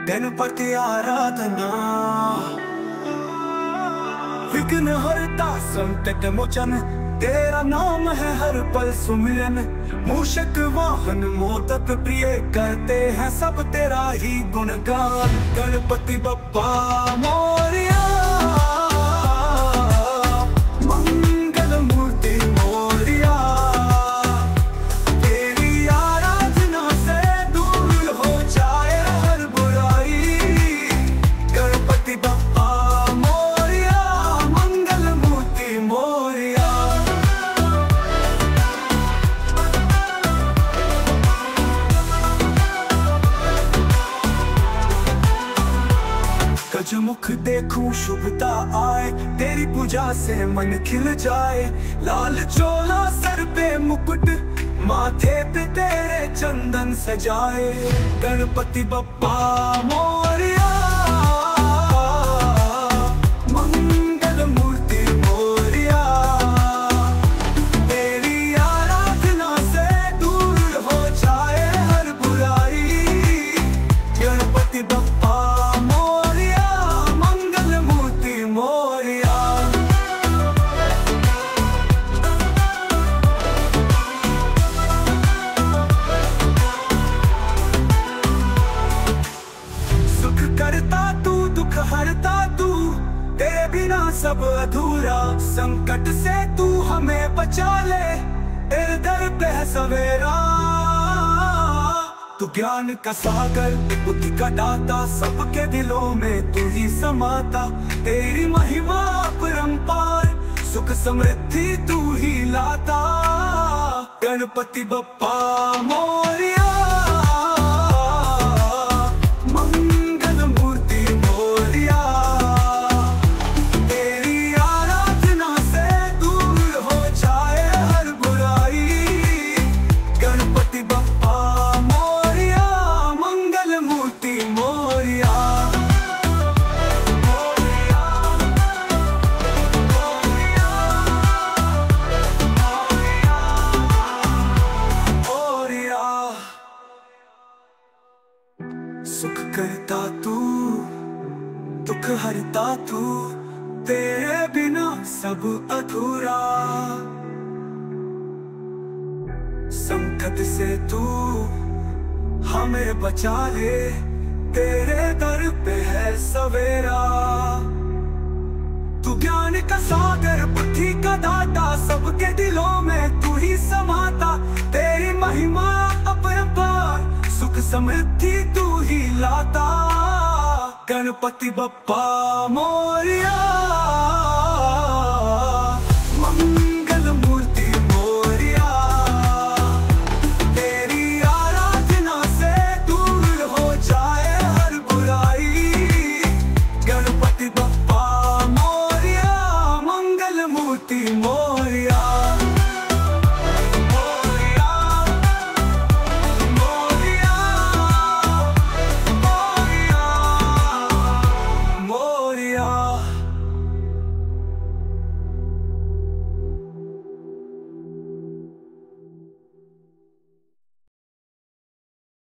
गणपति आराधना। विघ्न हरता संकट मोचन, तेरा नाम है हर पल सुमिरन। मूषक वाहन मोदक प्रिय, करते हैं सब तेरा ही गुणगान। गणपति बप्पा मोरया, मंगल मूर्ति मोरया। तेरी आराधना से दूर हो जाए हर बुराई। गणपति बप्पा मोरया, मंगल मूर्ति मोरया। गजमुख देखूं शुभता आए, तेरी पूजा से मन खिल जाए। लाल चोला सर पे मुकुट, माथे पे तेरे चंदन सजाए। गणपति बप्पा मोरया, मंगल मूर्ति मोरया। तेरी आराधना से दूर हो जाए हर बुराई। गणपति बप्पा करता तू, दुख हरता तू, तेरे बिना सब अधूरा। संकट से तू हमें बचा ले, तेरे दर पे है सवेरा। तू ज्ञान का सागर, बुद्धि का दाता, सबके दिलों में तू ही समाता। तेरी महिमा अपरंपार, सुख समृद्धि तू ही लाता। गणपति बप्पा मोरया, सुख करता तू, दुख हरता तू, तेरे बिना सब अधूरा। संकट से तू हमें बचा ले, तेरे दर पे है सवेरा। तू ज्ञान का सागर, बुद्धि का दाता, सबके दिलों में तू ही समाता। तेरी महिमा अपरंपार, सुख समृद्धि तू ही लाता। गणपति बप्पा मोरया, मंगल मूर्ति मोरया। तेरी आराधना से दूर हो जाए हर बुराई। गणपति बप्पा मोरया, मंगल मूर्ति मोरया।